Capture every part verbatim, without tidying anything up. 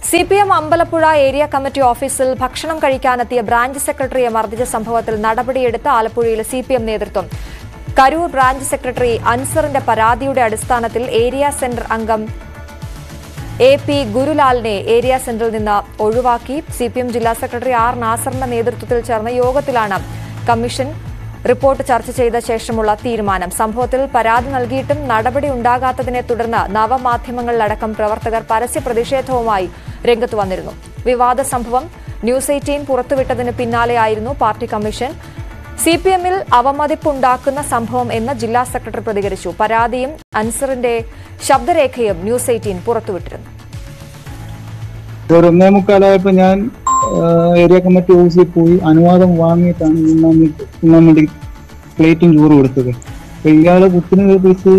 C P M Ambalapuzha Area Committee ഓഫീസിൽ ഭക്ഷണം കഴിക്കാനെത്തിയ branch സെക്രട്ടറിയെ മർദ്ദിച്ച സംഭവത്തിൽ നടപടിയെടുത്ത ആലപ്പുഴയിലെ C P M നേതൃത്വം. കരൂർ ബ്രാഞ്ച് സെക്രട്ടറി അൻസറിന്റെ പരാതിയുടെ അടിസ്ഥാനത്തിൽ ഏരിയ സെന്റർ അംഗം A P ഗുരുലാലിനെ ഏരിയ സെന്ററിൽ നിന്ന് ഒഴിവാക്കി. C P M ജില്ലാ സെക്രട്ടറി ആർ നാസറിന്റെ നേതൃത്വത്തിൽ ചേർന്ന യോഗത്തിലാണ് കമ്മീഷൻ റിപ്പോർട്ട് ചർച്ച ചെയ്ത ശേഷമുള്ള തീരുമാനം. സംഭവത്തിൽ പരാതി നൽകിയിട്ടും നടപടി ഉണ്ടാകാത്തതിനെ തുടർന്ന് നവമാധ്യമങ്ങളിലടക്കം പ്രവർത്തകർ പരസ്യ പ്രതിഷേധവുമായി രംഗത്ത് വന്നിരുന്നു. വിവാദ സംഭവം ന്യൂസ് എയ്റ്റീൻ പുറത്തുവിട്ടതിന് പിന്നാലെയായിരുന്നു പാർട്ടി കമ്മീഷൻ. സി പി എമ്മിൽ അവമതിപ്പുണ്ടാക്കുന്ന സംഭവം എന്ന് ജില്ലാ സെക്രട്ടറി പ്രതികരിച്ചു. പരാതിയും അൻസറിന്റെ ശബ്ദരേഖയും ന്യൂസ് എയ്റ്റീൻ പുറത്തുവിട്ടിരുന്നു. ഒന്നേ മുക്കാലായപ്പോൾ ഞാൻ ഏരിയ കമ്മിറ്റി ഓഫീസിൽ പോയി അനുവാദം വാങ്ങിയിട്ടാണ് ഉണ്ണാൻ വേണ്ടി പ്ലേറ്റും ചോറ് കൊടുത്തത്. അപ്പൊ ഇയാളെ കുത്തിനെ കേൾപ്പിച്ച്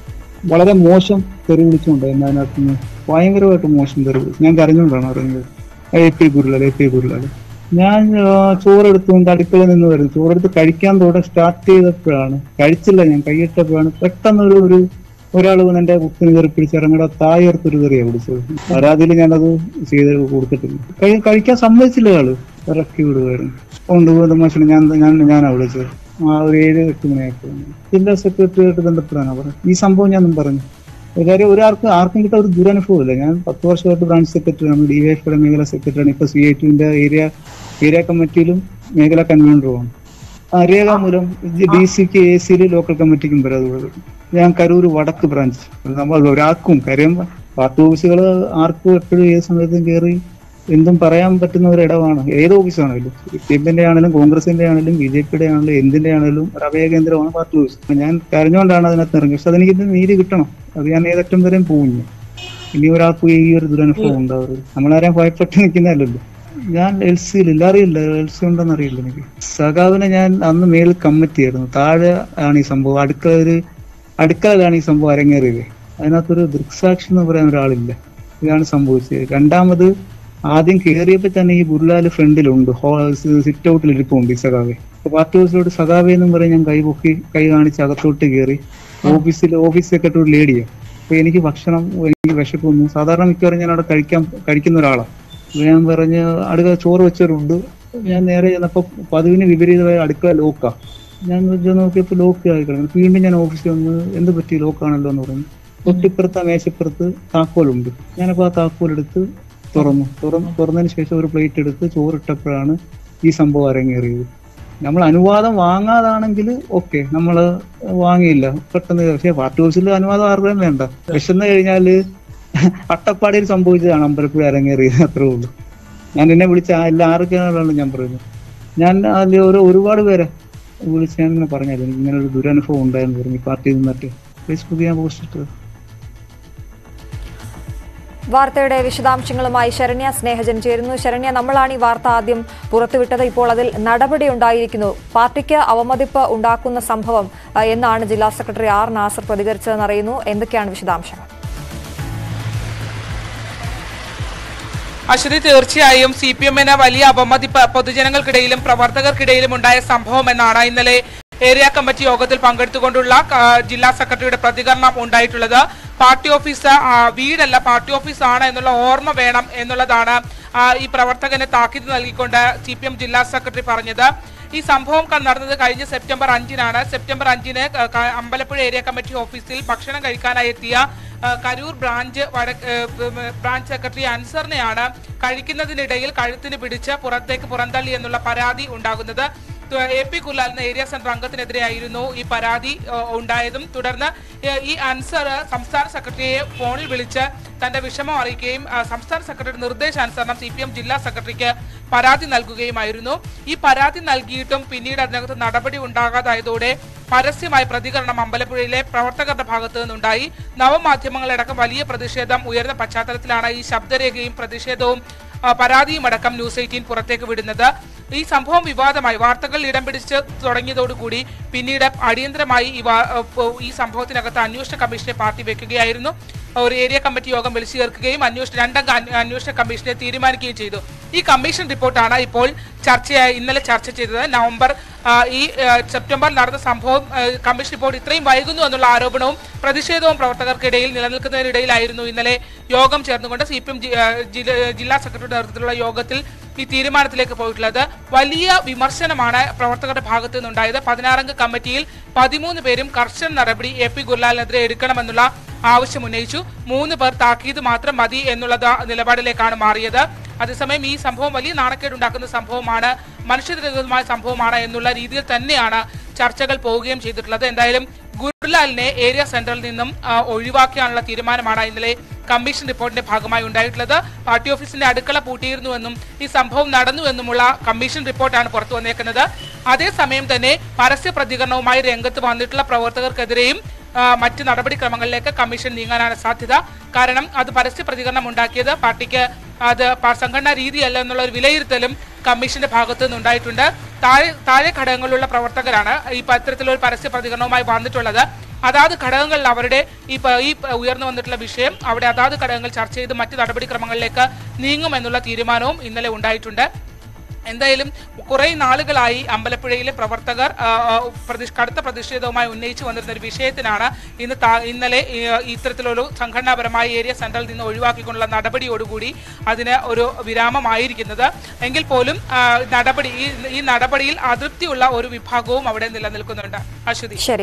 വളരെ മോശം തെറി വിളിച്ചുകൊണ്ടായിരുന്നു. അതിനകത്ത് നിന്ന് ഭയങ്കരമായിട്ട് മോശം തെറി വിളിച്ചു. ഞാൻ കരഞ്ഞുകൊണ്ടാണ് അറിയുന്നത്. A P Gurulal A P Gurulal ഞാൻ ചോറെടുത്തുകൊണ്ട് അടുക്കളയിൽ നിന്ന് വരുന്നു. ചോറെടുത്ത് കഴിക്കാൻ തുടങ്ങി സ്റ്റാർട്ട് ചെയ്തപ്പോഴാണ്, കഴിച്ചില്ല, ഞാൻ കൈയിട്ടപ്പോഴാണ് പെട്ടെന്നൊരു ഒരു ഒരാൾ എന്റെ കുത്തിന് കയറി പിടിച്ചിറങ്ങട തായർത്തൊരു കയറിയാണ് വിളിച്ചത്. പരാതിയിൽ ഞാനത് ചെയ്ത് കൊടുത്തിട്ടില്ല. കഴി കഴിക്കാൻ സമ്മതിച്ചില്ല. ആള് ഇറക്കി വിടുകയായിരുന്നു. കൊണ്ടുപോകുന്ന മനുഷ്യനെ ഞാൻ ഞാൻ ഞാനാ വിളിച്ചത്. ആ ഒരു ഏഴ് എട്ട് മണിയായപ്പോൾ ജില്ലാ സെക്രട്ടറിയായിട്ട് ബന്ധപ്പെടാനാണ് പറഞ്ഞത്. ഈ സംഭവം ഞാനും പറഞ്ഞു. കാര്യം ഒരാൾക്ക് ആർക്കും കിട്ടാൻ ഒരു ദുരനുഭവമില്ല. ഞാൻ പത്ത് വർഷമായിട്ട് ബ്രാഞ്ച് സെക്രട്ടറിയാണ്, ഡി വൈ എഫ് മേഖലാ സെക്രട്ടറിയാണ്. ഇപ്പൊ സി ഐ ടിന്റെ ഏരിയ ഏരിയ കമ്മിറ്റിയിലും മേഖലാ കൺവീനറുമാണ്. രേഖ മൂലം ഡി സിക്ക് എ സിയിൽ ലോക്കൽ കമ്മിറ്റിക്കും പരാതി. ഞാൻ കരൂർ വടക്ക് ബ്രാഞ്ച്. നമ്മൾ ഒരാൾക്കും കാര്യം പാർട്ടി ഓഫീസുകൾ ആർക്കും എപ്പോഴും ഏത് സമയത്തും കയറി എന്തും പറയാൻ പറ്റുന്ന ഒരിടമാണ്. ഏത് ഓഫീസാണെങ്കിലും സി പി എമ്മിന്റെ ആണെങ്കിലും കോൺഗ്രസിന്റെ ആണെങ്കിലും ബി ജെ പിയുടെ ആണെങ്കിലും എന്തിന്റെ ആണെങ്കിലും ഒരു അഭയ കേന്ദ്രമാണ് പാർട്ടി ഓഫീസ്. ഞാൻ കരഞ്ഞുകൊണ്ടാണ് അതിനകത്ത് ഇറങ്ങി. പക്ഷെ അതെനിക്ക് നീതി കിട്ടണം. അത് ഞാൻ ഏതറ്റം വരെയും പോകുന്നു. ഇനി ഒരാൾക്ക് ഈ ഒരു ദുരനുഭവം ഉണ്ടാവരുത്. നമ്മളാരെയും ഭയപ്പെട്ട് നിൽക്കുന്നതല്ലല്ലോ. ഞാൻ എൽ സിയിൽ ഇല്ല, അറിയില്ല എൽ സി ഉണ്ടെന്ന് അറിയില്ല എനിക്ക്. സഖാവിനെ ഞാൻ അന്ന് മേളിൽ കമ്മിറ്റി ആയിരുന്നു. താഴെ ആണ് ഈ സംഭവം. അടുക്കള ഒരു അടുക്കളയിലാണ് ഈ സംഭവം അരങ്ങേറിയത്. അതിനകത്തൊരു ദൃക്സാക്ഷി എന്ന് പറയാൻ ഒരാളില്ല. ഇതാണ് സംഭവിച്ചത്. രണ്ടാമത് ആദ്യം കയറിയപ്പോൾ തന്നെ ഈ ഗുരുലാൽ ഫ്രണ്ടിലുണ്ട്, സിറ്റ് ഔട്ടിൽ ഇരിപ്പുണ്ട് ഈ സഖാവെ. അപ്പൊ പാർട്ടി ഓഫീസിലോട്ട് സഖാവെ എന്നും പറയും. ഞാൻ കൈ പൊക്കി കൈ കാണിച്ച് അകത്തോട്ട് കയറി. ഓഫീസിൽ ഓഫീസ് സെക്രട്ടറി ലേഡിയാണ്. അപ്പൊ എനിക്ക് ഭക്ഷണം എനിക്ക് വിശപ്പൊന്നും സാധാരണ മിക്കവാറും ഞാൻ അവിടെ കഴിക്കാൻ കഴിക്കുന്ന ഒരാളാണ്. ഞാൻ പറഞ്ഞ് അടുക്കള ചോറ് വെച്ചവരുണ്ട്. ഞാൻ നേരെ ചെന്നപ്പോൾ പതിവിന് വിപരീതമായ അടുക്കള ലോക്കാ. ഞാൻ നോക്കിയപ്പോൾ ലോക്ക് ആയി കിടന്നു. വീണ്ടും ഞാൻ ഓഫീസിൽ വന്ന് എന്ത് പറ്റി ലോക്കാണല്ലോ എന്ന് പറഞ്ഞു. തൊട്ടിപ്പുറത്ത് മേശപ്പുറത്ത് താക്കോലുണ്ട്. ഞാനപ്പോൾ ആ താക്കോലെടുത്ത് തുറന്നു തുറന്ന് തുറന്നതിന് ശേഷം ഒരു പ്ലേറ്റ് എടുത്ത് ചോറിട്ടപ്പോഴാണ് ഈ സംഭവം അരങ്ങേറിയത്. നമ്മൾ അനുവാദം വാങ്ങാതാണെങ്കിൽ ഓക്കെ, നമ്മൾ വാങ്ങിയില്ല പെട്ടെന്ന്. പക്ഷേ പാർട്ടി ഓഫീസിൽ അനുവാദം ആർക്കും വേണ്ട. വിശന്ന് കഴിഞ്ഞാല് അട്ടപ്പാടിയിൽ സംഭവിച്ചതാണ് അമ്പലപ്പുഴ അരങ്ങേറിയത്. അത്രേ ഉള്ളൂ. ഞാൻ എന്നെ വിളിച്ച എല്ലാ ആരൊക്കെയാണല്ലോ ഞാൻ പറയുന്നത്. ഞാൻ അതിൽ ഓരോ ഒരുപാട് പേരെ വിളിച്ച് ഞാൻ ഇങ്ങനെ പറഞ്ഞത് എനിക്ക് ഇങ്ങനെ ഒരു ദുരനുഭവം ഉണ്ടായെന്ന് പറഞ്ഞു. പാർട്ടിയിൽ നിന്നിട്ട് ഫേസ്ബുക്കിൽ ഞാൻ പോസ്റ്റ് ഇട്ടത്. വാർത്തയുടെ വിശദാംശങ്ങളുമായി ശരണ്യ സ്നേഹജൻ ചേരുന്നു. ശരണ്യ, നമ്മളാണ് ഈ വാർത്ത ആദ്യം പുറത്തുവിട്ടത്. ഇപ്പോൾ അതിൽ നടപടി ഉണ്ടായിരിക്കുന്നു. പാർട്ടിക്ക് അവമതിപ്പ് ഉണ്ടാക്കുന്ന സംഭവം എന്നാണ് ജില്ലാ സെക്രട്ടറി ആർ നാസർ പ്രതികരിച്ചതെന്ന് അറിയുന്നു. എന്തൊക്കെയാണ് വിശദാംശങ്ങൾ? അശ്വതി, തീർച്ചയായും സി പി എമ്മിന് വലിയ അവമതിപ്പ് പൊതുജനങ്ങൾക്കിടയിലും പ്രവർത്തകർക്കിടയിലും ഉണ്ടായ സംഭവം എന്നാണ് ഇന്നലെ ഏരിയ കമ്മിറ്റി യോഗത്തിൽ പങ്കെടുത്തുകൊണ്ടുള്ള ജില്ലാ സെക്രട്ടറിയുടെ പ്രതികരണം ഉണ്ടായിട്ടുള്ളത്. പാർട്ടി ഓഫീസ് വീടല്ല, പാർട്ടി ഓഫീസാണ് എന്നുള്ള ഓർമ്മ വേണം എന്നുള്ളതാണ് ഈ പ്രവർത്തകന് താക്കീത് നൽകിക്കൊണ്ട് സി പി എം ജില്ലാ സെക്രട്ടറി പറഞ്ഞത്. ഈ സംഭവം നടന്നത് കഴിഞ്ഞ സെപ്റ്റംബർ അഞ്ചിനാണ്. സെപ്റ്റംബർ അഞ്ചിന് അമ്പലപ്പുഴ ഏരിയ കമ്മിറ്റി ഓഫീസിൽ ഭക്ഷണം കഴിക്കാനായി എത്തിയ കരൂർ ബ്രാഞ്ച് ബ്രാഞ്ച് സെക്രട്ടറി അൻസറിനെയാണ് കഴിക്കുന്നതിനിടയിൽ കഴുത്തിന് പിടിച്ച് പുറത്തേക്ക് പുറന്തള്ളി എന്നുള്ള പരാതി ഉണ്ടാകുന്നത്. എ പി ഗുരുലാൽ എന്ന ഏരിയ സെന്റർ അംഗത്തിനെതിരെയായിരുന്നു ഈ പരാതി ഉണ്ടായതും. തുടർന്ന് ഈ അൻസർ സംസ്ഥാന സെക്രട്ടറിയെ ഫോണിൽ വിളിച്ച് തന്റെ വിഷമം അറിയിക്കുകയും സംസ്ഥാന സെക്രട്ടറി നിർദ്ദേശാനുസരണം സി പി എം ജില്ലാ സെക്രട്ടറിക്ക് പരാതി നൽകുകയുമായിരുന്നു. ഈ പരാതി നൽകിയിട്ടും പിന്നീട് അതിനകത്ത് നടപടി ഉണ്ടാകാതായതോടെ പരസ്യമായ പ്രതികരണം അമ്പലപ്പുഴയിലെ പ്രവർത്തകരുടെ ഭാഗത്തു നിന്നുണ്ടായി. നവമാധ്യമങ്ങളടക്കം വലിയ പ്രതിഷേധം ഉയർന്ന പശ്ചാത്തലത്തിലാണ് ഈ ശബ്ദരേഖയും പ്രതിഷേധവും പരാതിയും അടക്കം ന്യൂസ് എയ്റ്റീൻ പുറത്തേക്ക് വിടുന്നത്. ഈ സംഭവം വിവാദമായി വാർത്തകൾ ഇടം പിടിച്ച് തുടങ്ങിയതോടുകൂടി പിന്നീട് അടിയന്തരമായി ഈ സംഭവത്തിനകത്ത് അന്വേഷണ കമ്മീഷനെ പാർട്ടി വെക്കുകയായിരുന്നു. ഒരു ഏരിയ കമ്മിറ്റി യോഗം വിളിച്ചു ചേർക്കുകയും അന്വേഷണ രണ്ടംഗ അന്വേഷണ കമ്മീഷനെ തീരുമാനിക്കുകയും ചെയ്തു. ഈ കമ്മീഷൻ റിപ്പോർട്ടാണ് ഇപ്പോൾ ചർച്ചയായി ഇന്നലെ ചർച്ച ചെയ്തത്. നവംബർ ഈ സെപ്റ്റംബറിൽ നടന്ന സംഭവം കമ്മീഷൻ റിപ്പോർട്ട് ഇത്രയും വൈകുന്നു എന്നുള്ള ആരോപണവും പ്രതിഷേധവും പ്രവർത്തകർക്കിടയിൽ നിലനിൽക്കുന്നതിനിടയിലായിരുന്നു ഇന്നലെ യോഗം ചേർന്നുകൊണ്ട് സി പി എം ജില്ലാ സെക്രട്ടറിയുടെ നേതൃത്വത്തിലുള്ള യോഗത്തിൽ ഈ തീരുമാനത്തിലേക്ക് പോയിട്ടുള്ളത്. വലിയ വിമർശനമാണ് പ്രവർത്തകരുടെ ഭാഗത്തു നിന്നുണ്ടായത്. പതിനാറംഗ കമ്മിറ്റിയിൽ പതിമൂന്ന് പേരും കർശന നടപടി എ പി ഗുരുലാലിനെതിരെ എടുക്കണമെന്നുള്ള ആവശ്യം ഉന്നയിച്ചു. മൂന്ന് പേർ താക്കീത് മാത്രം മതി എന്നുള്ള നിലപാടിലേക്കാണ് മാറിയത്. അതേസമയം ഈ സംഭവം വലിയ നാണക്കേടുണ്ടാക്കുന്ന സംഭവമാണ്, മനുഷ്യവിരുദ്ധമായ സംഭവമാണ് എന്നുള്ള രീതിയിൽ തന്നെയാണ് ചർച്ചകൾ പോവുകയും ചെയ്തിട്ടുള്ളത്. എന്തായാലും ഗുരുലാലിനെ ഏരിയ സെന്ററിൽ നിന്നും ഒഴിവാക്കിയാനുള്ള തീരുമാനമാണ് ഇന്നലെ കമ്മീഷൻ റിപ്പോർട്ടിന്റെ ഭാഗമായി ഉണ്ടായിട്ടുള്ളത്. പാർട്ടി ഓഫീസിന്റെ അടുക്കള പൂട്ടിയിരുന്നുവെന്നും ഈ സംഭവം നടന്നുവെന്നുമുള്ള കമ്മീഷൻ റിപ്പോർട്ടാണ് പുറത്തു വന്നേക്കുന്നത്. അതേസമയം തന്നെ പരസ്യ പ്രതികരണവുമായി രംഗത്ത് വന്നിട്ടുള്ള പ്രവർത്തകർക്കെതിരെയും മറ്റ് നടപടിക്രമങ്ങളിലേക്ക് കമ്മീഷൻ നീങ്ങാനാണ് സാധ്യത. കാരണം അത് പരസ്യ പ്രതികരണം ഉണ്ടാക്കിയത് പാർട്ടിക്ക് അത് സംഘടനാ രീതിയല്ല എന്നുള്ള ഒരു വിലയിരുത്തലും കമ്മീഷന്റെ ഭാഗത്തു നിന്നുണ്ടായിട്ടുണ്ട്. താഴെ താഴെ ഘടകങ്ങളിലുള്ള പ്രവർത്തകരാണ് ഈ പത്രത്തിലൊരു പരസ്യ പ്രതികരണവുമായി വന്നിട്ടുള്ളത്. അതാത് ഘടകങ്ങളിൽ അവരുടെ ഈ ഈ ഉയർന്നു വന്നിട്ടുള്ള വിഷയം അവിടെ അതാത് ഘടകങ്ങൾ ചർച്ച ചെയ്ത് മറ്റ് നടപടിക്രമങ്ങളിലേക്ക് നീങ്ങുമെന്നുള്ള തീരുമാനവും ഇന്നലെ ഉണ്ടായിട്ടുണ്ട്. എന്തായാലും കുറെ നാളുകളായി അമ്പലപ്പുഴയിലെ പ്രവർത്തകർ കടുത്ത പ്രതിഷേധവുമായി ഉന്നയിച്ചു വന്നിരുന്ന ഒരു വിഷയത്തിനാണ് ഇന്ന് ഇന്നലെ ഇത്തരത്തിലൊരു സംഘടനാപരമായ ഏരിയ സെന്ററിൽ നിന്ന് ഒഴിവാക്കിക്കൊണ്ടുള്ള നടപടിയോടുകൂടി അതിന് ഒരു വിരാമമായിരിക്കുന്നത്. എങ്കിൽ പോലും നടപടി ഈ നടപടിയിൽ അതൃപ്തിയുള്ള ഒരു വിഭാഗവും അവിടെ നിലനിൽക്കുന്നുണ്ട്. അശ്വതി.